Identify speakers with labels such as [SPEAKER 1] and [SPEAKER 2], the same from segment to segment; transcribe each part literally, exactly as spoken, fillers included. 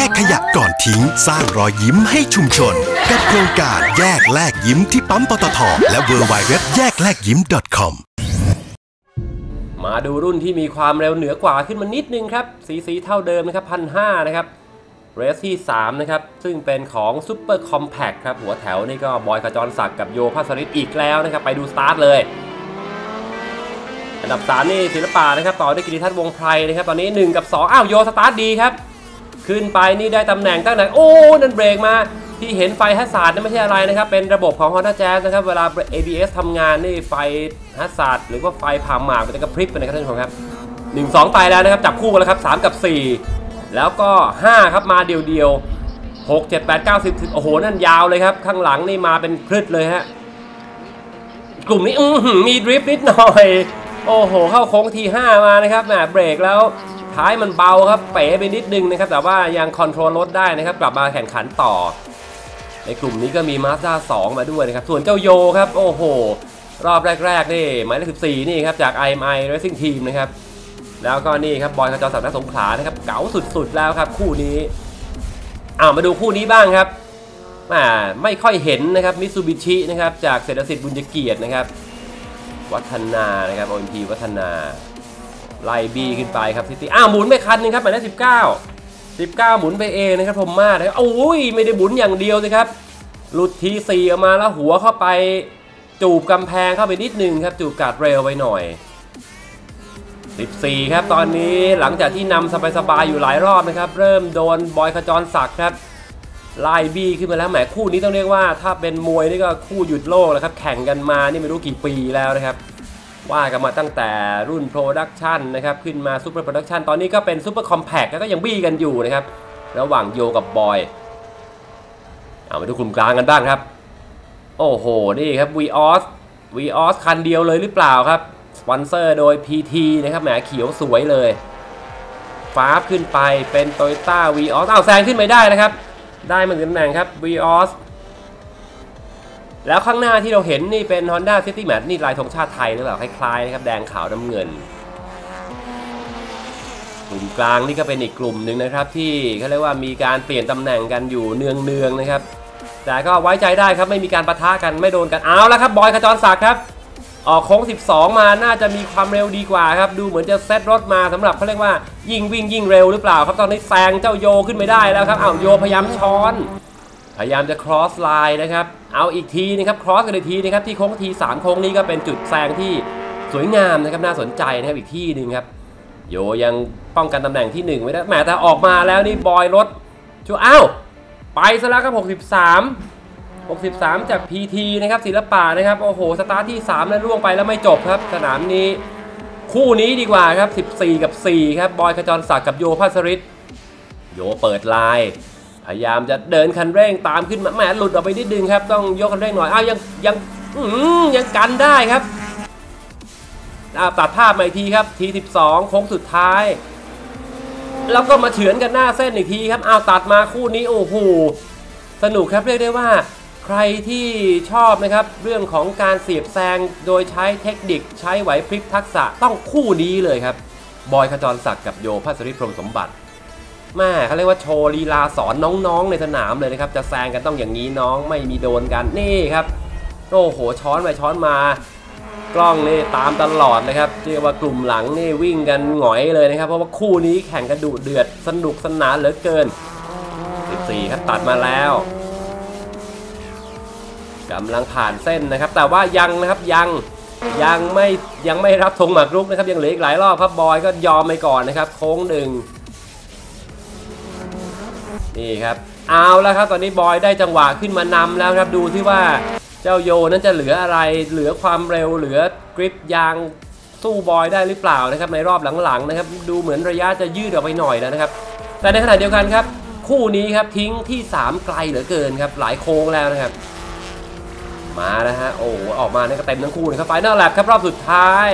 [SPEAKER 1] กขยะก่อนทิ้งสร้างรอยยิ้มให้ชุมชนกับโครงการแยกแลกยิ้มที่ปั๊มปตทและ ดับเบิลยู ดับเบิลยู ดับเบิลยู ดอท แยกแลกยิ้ม ดอท คอม
[SPEAKER 2] มาดูรุ่นที่มีความเร็วเหนือกว่าขึ้นมานิดนึงครับสีสีเท่าเดิมนะครับ หนึ่งพันห้าร้อย นะครับเรสที่สามนะครับซึ่งเป็นของ Super Compact ครับหัวแถวนี่ก็บอยขจรศักดิ์กับโยภัสริศอีกแล้วนะครับไปดูสตาร์ทเลยอันดับสามนี่ศิลปะนะครับต่อด้วยกิติทัศน์วงไพรนะครับตอนนี้หนึ่งกับสองอ้าวโยสตาร์ทดีครับขึ้นไปนี่ได้ตำแหน่งตั้งแต่โอ้นั่นเบรกมาที่เห็นไฟฮัซซาร์ดนั่นไม่ใช่อะไรนะครับเป็นระบบของ Honda Jazz นะครับเวลา เอ บี เอส ทำงานนี่ไฟฮัซซาร์ดหรือว่าไฟผ่าหมากมันจะกระพริบไปนะครับท่านผู้ชมครับหนึ่ง สองไปแล้วนะครับจับคู่กันแล้วครับสามกับสี่แล้วก็ห้าครับมาเดียวๆหก เจ็ด แปด เก้า สิบ สิบโอ้โหนั่นยาวเลยครับข้างหลังนี่มาเป็นพรึดเลยฮะกลุ่มนี้มีดริฟต์นิดหน่อยโอ้โหเข้าโค้งทีห้ามานะครับแหมเบรกแล้วท้ายมันเบาครับเป๋ไปนิดนึงนะครับแต่ว่ายังคอนโทรลรถได้นะครับกลับมาแข่งขันต่อในกลุ่มนี้ก็มี Mazda สองมาด้วยนะครับส่วนเจ้าโยครับโอ้โหรอบแรกๆนี่หมายเลขสิบสี่นี่ครับจาก ไอ เอ็ม ไอ Racing Team นะครับแล้วก็นี่ครับบอยขจรศักดิ์ ณ สงขลานะครับเก๋าสุดๆแล้วครับคู่นี้อ้าวมาดูคู่นี้บ้างครับอ่าไม่ค่อยเห็นนะครับมิตซูบิชินะครับจากเศรษฐสิทธิ์บุญเกียรตินะครับวัฒนานะครับ โอ เอ็ม พี วัฒนาไล่บีขึ้นไปครับซิตี้อ้าวหมุนไปคันนึงครับหมายเลขสิบเก้า สิบเก้าหมุนไปเองนะครับผมมานะครับโอ้ยไม่ได้หมุนอย่างเดียวสิครับหลุดทีสี่ออกมาแล้วหัวเข้าไปจูบกำแพงเข้าไปนิดนึงครับจูบกาดเร็วไว้หน่อยสิบสี่ครับตอนนี้หลังจากที่นำสบายๆอยู่หลายรอบนะครับเริ่มโดนบอยขจรศักดิ์ครับไล่บี้ขึ้นมาแล้วแหมคู่นี้ต้องเรียกว่าถ้าเป็นมวยนี่ก็คู่หยุดโลกแล้วครับแข่งกันมานี่ไม่รู้กี่ปีแล้วนะครับว่ากันมาตั้งแต่รุ่นโปรดักชันนะครับขึ้นมาซูเปอร์โปรดักชันตอนนี้ก็เป็นซูเปอร์คอมแพคก็ยังบี้กันอยู่นะครับระหว่างโยกับบอยเอามาดูกลุ่มกลางกันบ้างครับโอ้โหนี่ครับ วี ออส วี ออส คันเดียวเลยหรือเปล่าครับสปอนเซอร์โดย พี ที นะครับแหมเขียวสวยเลยฟ้าขึ้นไปเป็น Toyota วี ออส อ้าวแซงขึ้นไม่ได้นะครับได้มาถึงตำแหน่งครับ วี ออส แล้วข้างหน้าที่เราเห็นนี่เป็น Honda City Match นี่ลายธงชาติไทยหรือเปล่าคล้ายๆนะครับแดงขาวน้ำเงินกลุ่มกลางนี่ก็เป็นอีกกลุ่มหนึ่งนะครับที่เขาเรียกว่ามีการเปลี่ยนตำแหน่งกันอยู่เนืองๆนะครับแต่ก็ไว้ใจได้ครับไม่มีการปะทะกันไม่โดนกันเอาแล้วครับบอยขจรศักดิ์ครับออกโค้งสิบสองมาน่าจะมีความเร็วดีกว่าครับดูเหมือนจะเซตรถมาสำหรับเขาเรียกว่ายิ่งวิ่งยิ่งเร็วหรือเปล่าครับตอนนี้แซงเจ้าโยขึ้นไม่ได้แล้วครับอ้าวโยพยายามช้อนพยายามจะ cross line นะครับเอาอีกทีนะครับ cross กันอีกทีนะครับที่โค้งทีสามโค้งนี้ก็เป็นจุดแซงที่สวยงามนะครับน่าสนใจนะครับอีกที่หนึ่งครับโยยังป้องกันตำแหน่งที่หนึ่งไว้ได้แหมแต่ออกมาแล้วนี่บอยรถชูอ้าวไปซะแล้วครับหกสิบสาม หกสิบสามจาก พี ที นะครับศิลปะนะครับโอ้โหสตาร์ทที่สามแล้วล่วงไปแล้วไม่จบครับสนามนี้คู่นี้ดีกว่าครับสิบสี่กับสี่ครับบอยขจรศักดิ์กับโยภัสริศโยเปิดไลน์พยายามจะเดินคันเร่งตามขึ้นมาแหมหลุดออกไปนิดนึงครับต้องยกคันเร่งหน่อยอ้าวยังยังอืมยังกันได้ครับอ้าวตัดภาพมาอีกทีครับทีสิบสองโค้งสุดท้ายแล้วก็มาเฉือนกันหน้าเส้นอีกทีครับอ้าวตัดมาคู่นี้โอ้โหสนุกครับเรียกได้ว่าใครที่ชอบนะครับเรื่องของการเสียบแซงโดยใช้เทคนิคใช้ไหวพริบทักษะต้องคู่นี้เลยครับบอยขจรศักดิ์กับโยภัสริศพรหมสมบัติแม่เขาเรียกว่าโชว์ลีลาสอนน้องๆในสนามเลยนะครับจะแซงกันต้องอย่างนี้น้องไม่มีโดนกันนี่ครับโอ้โหช้อนไปช้อนมากล้องนี่ตามตลอดเลยครับเรียกว่ากลุ่มหลังนี่วิ่งกันหงอยเลยนะครับเพราะว่าคู่นี้แข่งกันดุเดือดสนุกสนานเหลือเกินสิบสี่ครับตัดมาแล้วกำลังผ่านเส้นนะครับแต่ว่ายังนะครับยังยังไม่ยังไม่รับธงหมากรุกนะครับยังเหลืออีกหลายรอบครับบอยก็ยอมไปก่อนนะครับโค้งหนึ่งนี่ครับเอาแล้วครับตอนนี้บอยได้จังหวะขึ้นมานำแล้วครับดูที่ว่าเจ้าโยนั้นจะเหลืออะไรเหลือความเร็วเหลือกริปยางสู้บอยได้หรือเปล่านะครับในรอบหลังๆนะครับดูเหมือนระยะจะยืดออกไปหน่อยแล้วนะครับแต่ในขณะเดียวกันครับคู่นี้ครับทิ้งที่สามไกลเหลือเกินครับหลายโค้งแล้วนะครับมานะฮะโอ้ออกมาเนี่ยก็เต็มทั้งคู่นะครับไฟนอลแลปครับรอบสุดท้าย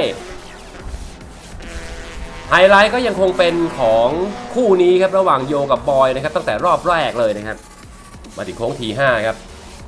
[SPEAKER 2] ไฮไลท์ก็ยังคงเป็นของคู่นี้ครับระหว่างโยกับบอยนะครับตั้งแต่รอบแรกเลยนะครับมาถึงโค้งทีห้าครับ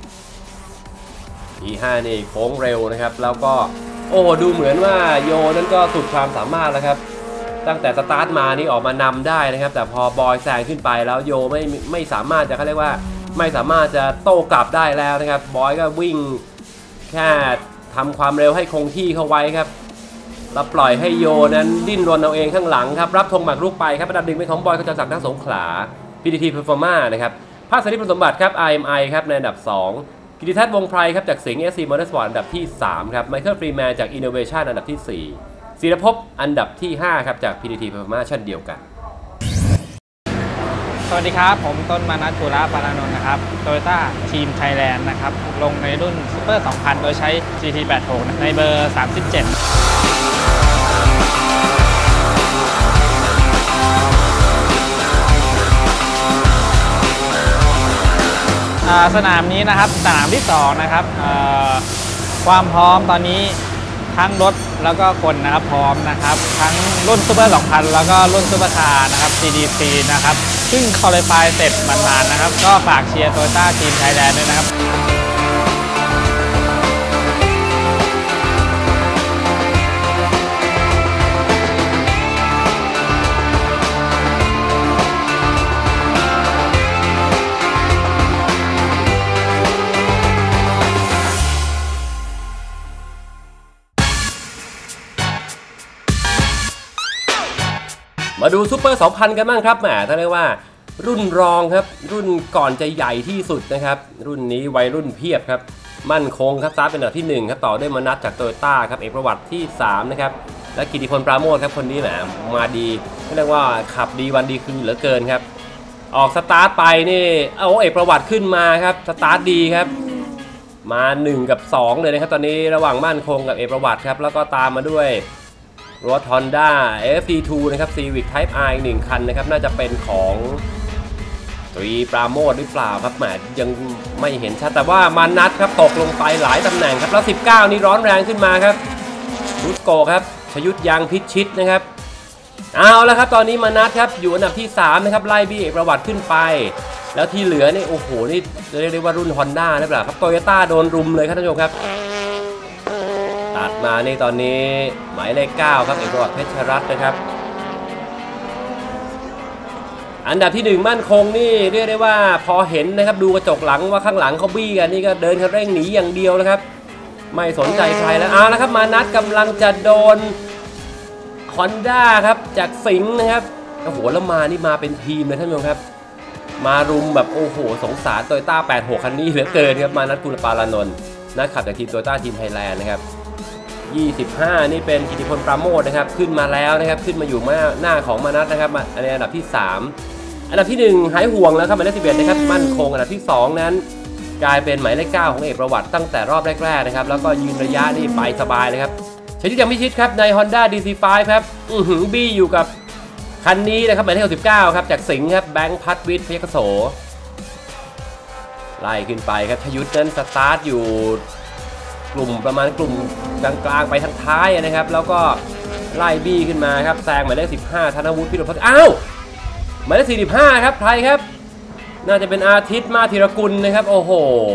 [SPEAKER 2] ทีห้านี่โค้งเร็วนะครับแล้วก็โอ้ดูเหมือนว่าโยนั้นก็สุดความสามารถแล้วครับตั้งแต่สตาร์ทมานี่ออกมานำได้นะครับแต่พอบอยแซงขึ้นไปแล้วโยไม่ไม่สามารถจะเขาเรียกว่าไม่สามารถจะโต้กลับได้แล้วนะครับบอยก็วิ่งแค่ทำความเร็วให้คงที่เข้าไว้ครับแล้วปล่อยให้โยนั้นดิ้นรนเอาเองข้างหลังครับรับธงหมากรุกไปครับอันดับหนึ่งเป็นของบอยขจรศักดิ์ ณ สงขลา พี ที ที Performa นะครับภาคสาริพลสมบัติครับ อาร์ เอ็ม ไอ ครับในอันดับสองกิติทัศน์วงไพรครับจากสิงห์ เอส ซี Motorsport อันดับที่สามครับไมเคิลฟรีแมนจาก Innovation อันดับที่สี่ศิรภพอันดับที่ห้าครับจาก พี ที ที Performa เช่นเดียวกัน
[SPEAKER 3] สวัสดีครับผมต้นมานัส ปุระปารานนท์นะครับ Toyota ทีมไทยแลนด์นะครับลงในรุ่นซูเปอร์ สองพัน โดยใช้ จี ที แปดสิบหก ในเบอร์ สามสิบเจ็ดสนามนี้นะครับสนามที่สองนะครับความพร้อมตอนนี้ทั้งรถแล้วก็คนนะครับพร้อมนะครับทั้งรุ่นซูเปอร์ สองพัน แล้วก็รุ่นซูเปอร์คาร์นะครับ ซี ดี ซี นะครับซึ่งคอลิฟายเสร็จมานๆนะครับก็ฝากเชียร์โตโยต้าทีมไทยแลนด์ด้วยนะครับ
[SPEAKER 2] มาดูซูเปอร์ สองพัน กันบ้างครับแหมถ้าเรียกว่ารุ่นรองครับรุ่นก่อนจะใหญ่ที่สุดนะครับรุ่นนี้วัยรุ่นเพียบครับมั่นคงครับสตาร์ทเป็นอันดับที่หนึ่งครับต่อด้วยมนัสจากโตโยต้าครับเอกประวัติที่สามนะครับและกิติพลปราโมชครับคนนี้แหมมาดีเรียกว่าขับดีวันดีคืนเหลือเกินครับออกสตาร์ทไปนี่เอาเอกประวัติขึ้นมาครับสตาร์ทดีครับมาหนึ่งกับสองเลยนะครับตอนนี้ระหว่างมั่นคงกับเอกประวัติครับแล้วก็ตามมาด้วยรถ Honda เอฟ ดี ทู นะครับ Civic Type R อีกหนึ่งคันนะครับน่าจะเป็นของตรีปราโมชหรือเปล่าครับแหมยังไม่เห็นชัดแต่ว่ามานัดครับตกลงไปหลายตำแหน่งครับแล้วสิบเก้านี่ร้อนแรงขึ้นมาครับรุสโกครับชยุทธยางพิชิตนะครับเอาแล้วครับตอนนี้มานัดครับอยู่อันดับที่สามนะครับไล่บี้เอกประวัติขึ้นไปแล้วที่เหลือนี่โอ้โหนี่เรียกได้ว่ารุ่น Honda หรือเปล่าครับโตโยต้าโดนรุมเลยครับท่านผู้ชมครับตัดมาในตอนนี้หมายเลขเก้าครับเอกประวัติเพชรรัตน์นะครับอันดับที่หนึ่งมั่นคงนี่เรียกได้ว่าพอเห็นนะครับดูกระจกหลังว่าข้างหลังเขาบี้กันนี่ก็เดินคันเร่งหนีอย่างเดียวนะครับไม่สนใจใครแล้วเอาละครับมานัดกำลังจะโดน Honda ครับจากสิงห์นะครับโอ้โหแล้วมานี่มาเป็นทีมเลยท่านผู้ชมครับมารุมแบบโอ้โหสงสารโตโยต้าแปดสิบหกคันนี้เหลือเกินครับมานัดกุลปารานนท์นักขับจากทีมโตโยต้าทีมไทยแลนด์นะครับยี่สิบห้านี่เป็นกิติพลปราโมชนะครับขึ้นมาแล้วนะครับขึ้นมาอยู่หน้าของมานัสนะครับในอันดับที่สามอันดับที่หนึ่งหายห่วงแล้วครับหมายเลขสิบเอ็ดนะครับมั่นคงอันดับที่สองนั้นกลายเป็นหมายเลขเก้าของเอกประวัติตั้งแต่รอบแรกๆนะครับแล้วก็ยืนระยะนี่ไปสบายเลยครับชยุทธยังพิชิตครับใน Honda ดี ซี ไฟว์ ครับอื้อหือบี้อยู่กับคันนี้นะครับหมายเลขสิบเก้าครับจากสิงห์ครับแบงค์พัฒวิทย์พยัคฆ์โสไล่ขึ้นไปครับชยุทธนั้นสตาร์ทอยู่กลุ่มประมาณกลุ่มกลางๆไปทางท้ายนะครับแล้วก็ไล่บี้ขึ้นมาครับแซงหมายเลขสิบห้าธนวุฒิพิรพัฒน์อ้าวหมายเลขสี่สิบห้าครับใครครับน่าจะเป็นอาทิตย์มาธีรกุลนะครับโอ้โห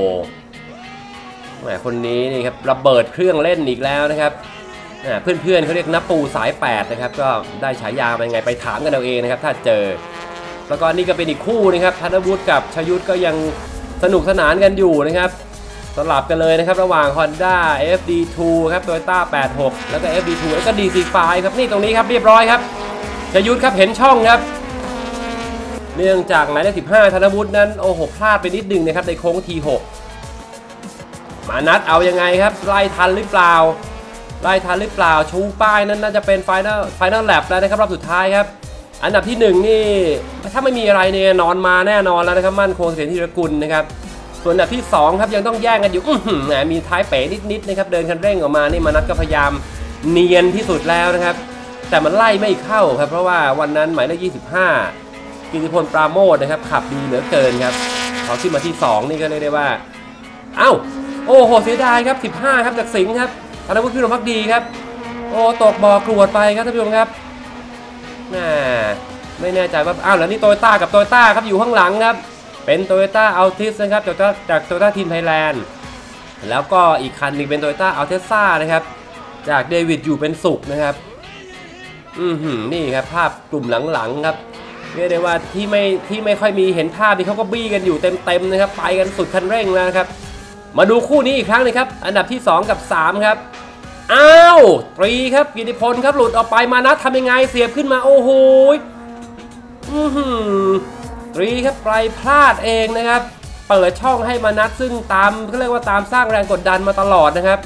[SPEAKER 2] แหมคนนี้นี่ครับระเบิดเครื่องเล่นอีกแล้วนะครับเพื่อนๆเขาเรียกนับปูสายแปดนะครับก็ได้ฉายาเป็นไงไปถามกันเอาเองนะครับถ้าเจอแล้วก็นี่ก็เป็นอีกคู่นะครับธนวุฒิกับชยุทธก็ยังสนุกสนานกันอยู่นะครับสลับกันเลยนะครับระหว่าง Honda เอฟ ดี ทู ครับ Toyota แปดสิบหกแล้วก็ เอฟ ดี ทู แล้วก็ ดี ซี ไฟว์ ครับนี่ตรงนี้ครับเรียบร้อยครับชยุทธครับเห็นช่องครับเนื่องจากหมายเลขสิบห้าธนวุฒินั้นโอ้โหพลาดไปนิดนึงนะครับในโค้ง ที หก มานัดเอายังไงครับไล่ทันหรือเปล่าไล่ทันหรือเปล่าชูป้ายนั้นน่าจะเป็น Final Final Lap แล้วนะครับรอบสุดท้ายครับอันดับที่หนึ่งนี่ถ้าไม่มีอะไรเนี่ยนอนมาแน่นอนแล้วนะครับมั่นคงเสถียรธีรกุลนะครับส่วนอันดับที่สองครับยังต้องแย่งกันอยู่อื้อหือมีท้ายเป๋นิดๆนะครับเดินคันเร่งออกมานี่มานัดก็พยายามเนียนที่สุดแล้วนะครับแต่มันไล่ไม่เข้าครับเพราะว่าวันนั้นหมายเลขยี่สิบห้ากิติพลปราโมชนะครับขับดีเหลือเกินครับเขาขึ้นมาที่สองนี่ก็เรียกได้ว่าเอ้าโอ้โหเสียดายครับสิบห้าครับจากสิงห์ครับธนวุฒิพิรพักดีครับโอ้ตกบ่อกรวดไปครับท่านผู้ชมครับน่าไม่แน่ใจว่าอ้าวแล้วนี่โตโยต้ากับโตโยต้าครับอยู่ข้างหลังครับเป็น Toyota Altis นะครับจากจาก Toyota ทีมไทยแลนด์แล้วก็อีกคันนึงเป็น Toyota Altezza นะครับจากเดวิดอยู่เป็นสุขนะครับอือหือนี่ครับภาพกลุ่มหลังๆครับเรียกได้ว่าที่ไม่ที่ไม่ค่อยมีเห็นภาพที่เขาก็บี้กันอยู่เต็มๆนะครับไปกันสุดคันเร่งแล้วนะครับมาดูคู่นี้อีกครั้งนึงครับอันดับที่สองกับสามครับอ้าวตรีครับกิติพลครับหลุดออกไปมานะทำยังไงเสียบขึ้นมาโอ้โหอือหือตรีครับไปพลาดเองนะครับเปิดช่องให้มานัดซึ่งตามเขาเรียกว่าตามสร้างแรงกดดันมาตลอดนะครับ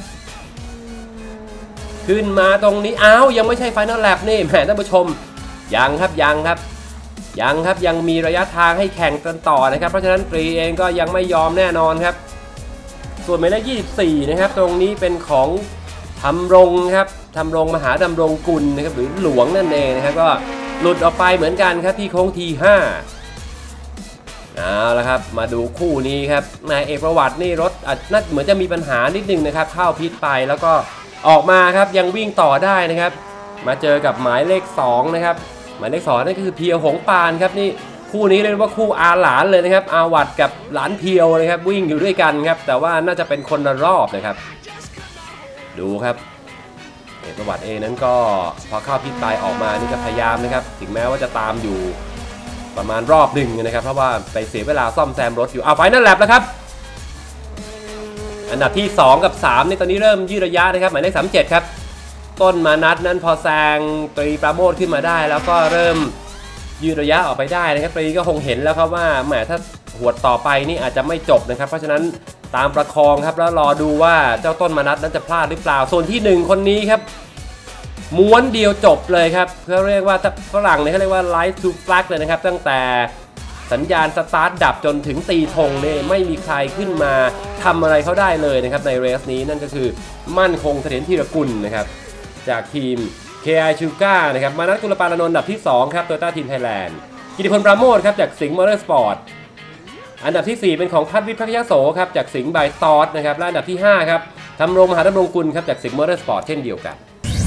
[SPEAKER 2] ขึ้นมาตรงนี้อ้าวยังไม่ใช่ไฟนอลแลปนี่แหมท่านผู้ชมยังครับยังครับยังครับยังมีระยะทางให้แข่งกันต่อนะครับเพราะฉะนั้นตรีเองก็ยังไม่ยอมแน่นอนครับส่วนหมายเลขยี่สิบสี่นะครับตรงนี้เป็นของธำรงครับธำรงมหาดำรงกุลนะครับหรือหลวงนั่นเองนะครับก็หลุดออกไปเหมือนกันครับที่โค้งทีห้าเอาละครับมาดูคู่นี้ครับนายเอกประวัตินี่รถน่าเหมือนจะมีปัญหานิดนึงนะครับเข้าพิษไปแล้วก็ออกมาครับยังวิ่งต่อได้นะครับมาเจอกับหมายเลขสองนะครับหมายเลขสองนั่นก็คือเพียวหงปานครับนี่คู่นี้เรียกว่าคู่อาหลานเลยนะครับอาวัดกับหลานเพียวนะครับวิ่งอยู่ด้วยกันครับแต่ว่าน่าจะเป็นคนละรอบนะครับดูครับเอกประวัติเองนั้นก็พอเข้าพิษไปออกมานี่ก็พยายามนะครับถึงแม้ว่าจะตามอยู่ประมาณรอบหนึ่งนะครับเพราะว่าไปเสียเวลาซ่อมแซมรถอยู่เอาไฟนั่นแหละแล้วครับอันดับที่สองกับสามนี่ตอนนี้เริ่มยืดระยะนะครับหมายเลขสามสิบเจ็ดครับต้นมานัดนั้นพอแซงตรีปราโมทขึ้นมาได้แล้วก็เริ่มยืดระยะออกไปได้นะครับตรีก็คงเห็นแล้วครับว่าแหมถ้าหวดต่อไปนี่อาจจะไม่จบนะครับเพราะฉะนั้นตามประคองครับแล้วรอดูว่าเจ้าต้นมานัดนั้นจะพลาดหรือเปล่าส่วนที่หนึ่งคนนี้ครับม้วนเดียวจบเลยครับเขาเรียกว่าฝรั่งเนี่ยเขาเรียกว่า light to flag เลยนะครับตั้งแต่สัญญาณสตาร์ทดับจนถึงตีธงเนี่ยไม่มีใครขึ้นมาทำอะไรเขาได้เลยนะครับในเรสนี้นั่นก็คือมั่นคงเสถียรธีรกุลนะครับจากทีม เค ไอ Chuka นะครับมานัทกุลปานนท์อันดับที่สองครับ Toyota Team Thailand กิติพลปราโมทครับจากสิงห์มอเตอร์สปอร์ตอันดับที่สี่เป็นของพัฒวิทย์พักยโสครับจากสิงห์บายตอสนะครับและอันดับที่ห้าครับธำรงมหาดำรงกุลครับจากสิงห์มอเตอร์สปอร์ตเช่นเดียวกัน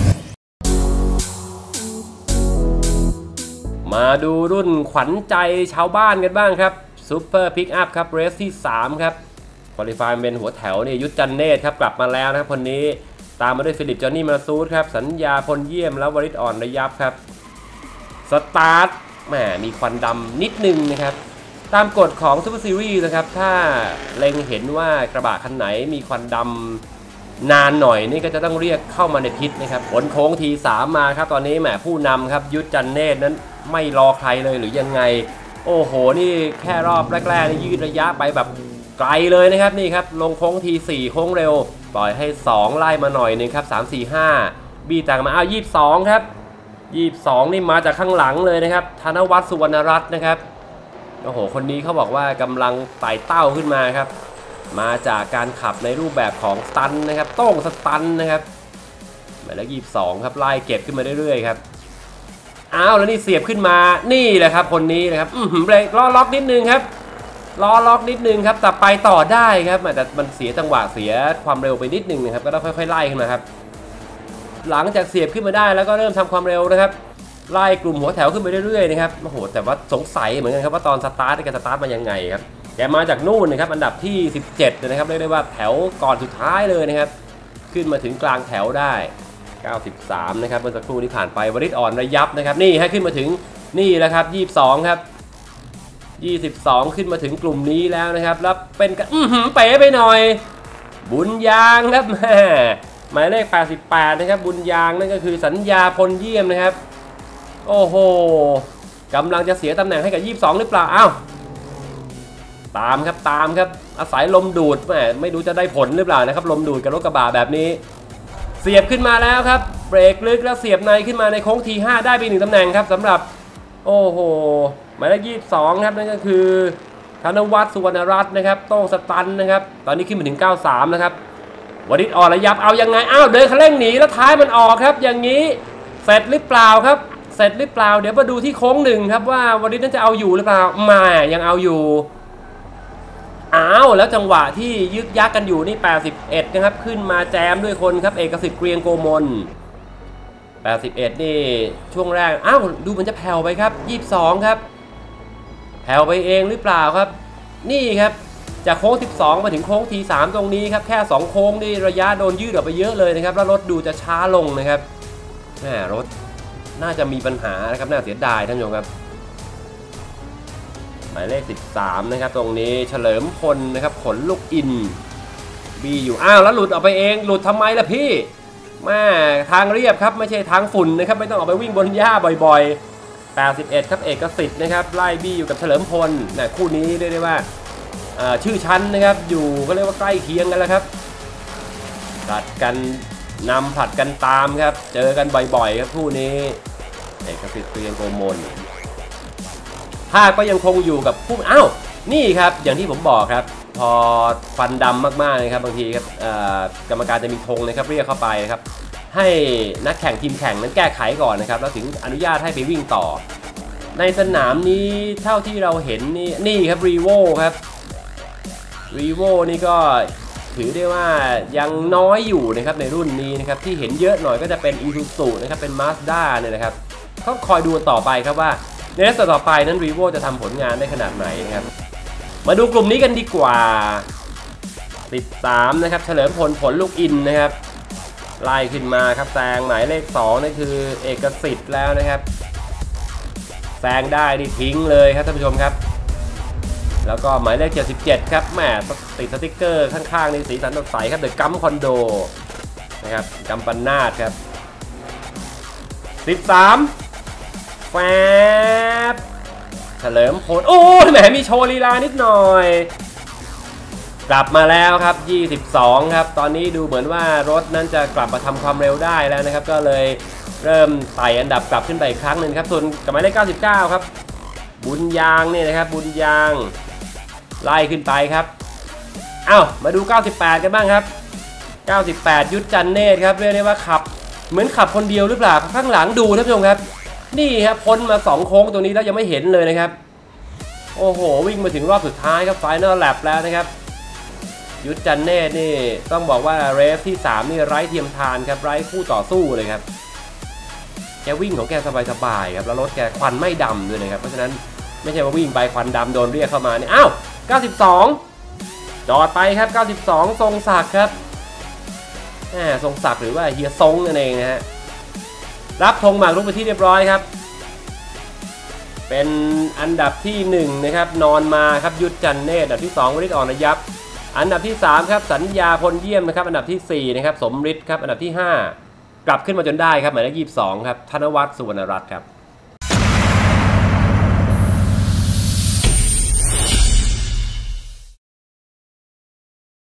[SPEAKER 2] มาดูรุ่นขวัญใจชาวบ้านกันบ้างครับซูเปอร์พิกอัพครับเรสที่สามครับควอลิฟายเป็นหัวแถวนี่ยุทธจันเนตครับกลับมาแล้วนะครับคนนี้ตามมาด้วยฟิลิปจอห์นนี่มาซูดครับสัญญาพลเยี่ยมแล้ววริศอ่อนระยับครับสตาร์ทแหมมีควันดำนิดนึงนะครับตามกฎของซูเปอร์ซีรีส์นะครับถ้าเล็งเห็นว่ากระบะคันไหนมีควันดำนานหน่อยนี่ก็จะต้องเรียกเข้ามาในพิษนะครับผลโค้งทีสามมาครับตอนนี้แหมผู้นำครับยุทธจันเนตนั้นไม่รอใครเลยหรือยังไงโอ้โหนี่แค่รอบแรกๆนี่ยืดระยะไปแบบไกลเลยนะครับนี่ครับลงโค้งทีสี่โค้งเร็วปล่อยให้สองไล่มาหน่อยนึงครับสาม สี่ ห้าบี้ต่างมาอ้าวยี่สิบสองครับยี่สิบสองนี่มาจากข้างหลังเลยนะครับธนวัฒน์สุวรรณรัตน์นะครับโอ้โหคนนี้เขาบอกว่ากำลังไต่เต้าขึ้นมาครับมาจากการขับในรูปแบบของสตันนะครับโต้งสตันนะครับหมายเลขยี่สิบสองครับไล่เก็บขึ้นมาเรื่อยๆครับอ้าวแล้วนี่เสียบขึ้นมานี่แหละครับคนนี้นะครับอือหือเบรกล้อล็อกนิดนึงครับล้อล็อกนิดนึงครับแต่ไปต่อได้ครับแต่มันเสียจังหวะเสียความเร็วไปนิดนึงนะครับก็ต้องค่อยๆไล่ขึ้นมาครับหลังจากเสียบขึ้นมาได้แล้วก็เริ่มทำความเร็วนะครับไล่กลุ่มหัวแถวขึ้นไปเรื่อยๆนะครับโอ้โหแต่ว่าสงสัยเหมือนกันครับว่าตอนสตาร์ทแกสตาร์ทมายังไงครับแกมาจากนู่นนะครับอันดับที่สิบเจ็ดนะครับเรียกได้ว่าแถวก่อนสุดท้ายเลยนะครับขึ้นมาถึงกลางแถวได้เก้าสิบสามนะครับเมื่อสักครู่ที่ผ่านไปวริศอ่อนระยับนะครับนี่ให้ขึ้นมาถึงนี่แหละครับยี่สิบสองครับยี่สิบสองขึ้นมาถึงกลุ่มนี้แล้วนะครับแล้วเป็นกันอื้อหือเป๋ไปหน่อยบุญยางครับแม่หมายเลขแปดสิบแปดนะครับบุญยางนั่นก็คือสัญญาพลเยี่ยมนะครับโอ้โหกำลังจะเสียตำแหน่งให้กับยี่สิบสองหรือเปล่าอ้าวตามครับตามครับอาศัยลมดูดแหมไม่รู้จะได้ผลหรือเปล่านะครับลมดูดกับรถกระบะแบบนี้เสียบขึ้นมาแล้วครับเบรกลึกแล้วเสียบในขึ้นมาในโค้งทีห้าได้ไปหนึ่งตำแหน่งครับสำหรับโอ้โหหมายเลขยี่สิบสองครับนั่นก็คือธนวัฒน์สุวรรณรัตน์นะครับโต้งสตันนะครับตอนนี้ขึ้นมาถึงเก้าสิบสามนะครับวริศอ่อนระยับเอายังไงอ้าวเดินคันเร่งหนีแล้วท้ายมันออกครับอย่างนี้เสร็จหรือเปล่าครับเสร็จหรือเปล่าเดี๋ยวมาดูที่โค้งหนึ่งครับว่าวริศนั้นจะเอาอยู่หรือเปล่าไม่ยังเอาอยู่อ้าวแล้วจังหวะที่ยึกยักกันอยู่นี่แปดสิบเอ็ดนะครับขึ้นมาแจมด้วยคนครับเอกสิทธิ์เกรียงโกมลแปดสิบเอ็ดนี่ช่วงแรกอ้าวดูมันจะแผ่วไปครับยี่สิบสองครับแผ่วไปเองหรือเปล่าครับนี่ครับจากโค้งสิบสองมาถึงโค้งทีสามตรงนี้ครับแค่สองโค้งนี่ระยะโดนยืดออกไปเยอะเลยนะครับแล้วรถดูจะช้าลงนะครับแหมรถน่าจะมีปัญหานะครับน่าเสียดายท่านผู้ชมครับหมายเลขสิบสามนะครับตรงนี้เฉลิมพลนะครับขนลูกอินบีอยู่อ้าวแล้วหลุดออกไปเองหลุดทำไมล่ะพี่แม่ทางเรียบครับไม่ใช่ทางฝุ่นนะครับไม่ต้องออกไปวิ่งบนหญ้าบ่อยๆแปดสิบเอ็ดครับเอกสิทธิ์นะครับไล่บีอยู่กับเฉลิมพลนะคู่นี้เรียกได้ว่าชื่อชั้นนะครับอยู่ก็เรียกว่าใกล้เคียงกันแล้วครับผลัดกันนำผลัดกันตามครับเจอกันบ่อยๆครับคู่นี้เอกสิทธิ์เกรียงโกมลภาพก็ยังคงอยู่กับผู้อ้าวนี่ครับอย่างที่ผมบอกครับพอควันดำมากๆเลยครับบางทีครับกรรมการจะมีธงนะครับเรียกเข้าไปครับให้นักแข่งทีมแข่งนั้นแก้ไขก่อนนะครับแล้วถึงอนุญาตให้ไปวิ่งต่อในสนามนี้เท่าที่เราเห็นนี่นี่ครับรีโวครับรีโวนี่ก็ถือได้ว่ายังน้อยอยู่นะครับในรุ่นนี้นะครับที่เห็นเยอะหน่อยก็จะเป็น Isuzu นะครับเป็น Mazda เนี่ยนะครับต้องคอยดูต่อไปครับว่าในนัดต่อไปนั้นรีโวจะทำผลงานได้ขนาดไหนนะครับมาดูกลุ่มนี้กันดีกว่าสิบสามนะครับเฉลิมพลผลลูกอินนะครับไล่ขึ้นมาครับแซงหมายเลขสองนั่นคือเอกสิทธิ์แล้วนะครับแซงได้ดิทิ้งเลยครับท่านผู้ชมครับแล้วก็หมายเลขเจ็ดสิบเจ็ดครับแหมติดสติ๊กเกอร์ข้างๆในสีสันสดใสครับเดอะกัมคอนโดนะครับกัมปันนาดครับสิบสามแฟบเฉลิมพลโอ้แหมมีโชว์ลีลานิดหน่อยกลับมาแล้วครับยี่สิบสองครับตอนนี้ดูเหมือนว่ารถนั้นจะกลับมาทำความเร็วได้แล้วนะครับก็เลยเริ่มไต่อันดับกลับขึ้นไปอีกครั้งหนึ่งครับส่วนกับหมายเลขเก้าสิบเก้าครับบุญยางนี่นะครับบุญยางไล่ขึ้นไปครับอ้าวมาดูเก้าสิบแปดกันบ้างครับเก้าสิบแปดยุทธจันเนตครับเรียกได้ว่าขับเหมือนขับคนเดียวหรือเปล่าข้างหลังดูท่านผู้ชมครับนี่ครับพ้นมาสองโค้งตรงนี้แล้วยังไม่เห็นเลยนะครับโอ้โหวิ่งมาถึงรอบสุดท้ายครับไฟนอลแลปแล้วนะครับยุทธจันเนตนี่ต้องบอกว่าเรสที่สามนี่ไร้เทียมทานครับไร้คู่ต่อสู้เลยครับแกวิ่งของแกสบายๆครับแล้วรถแกควันไม่ดำด้วยนะครับเพราะฉะนั้นไม่ใช่ว่าวิ่งไปควันดำโดนเรียกเข้ามานี่อ้าวเก้าสิบสองจอดไปครับเก้าสิบสองทรงศักดิ์ครับแหมทรงศักดิ์หรือว่าเฮียทรงนั่นเองนะฮะรับธงหมากรุกไปที่เรียบร้อยครับเป็นอันดับที่หนึ่งนะครับนอนมาครับยุทธจันเนตอันดับที่สองวริศอ่อนยับอันดับที่สามครับสัญญาพลเยี่ยมนะครับอันดับที่สี่นะครับสมฤทธิ์ครับอันดับที่ห้ากลับขึ้นมาจนได้ครับหมายเลขยี่สิบสองครับธนวัฒน์สุวรรณรัตน์ครับ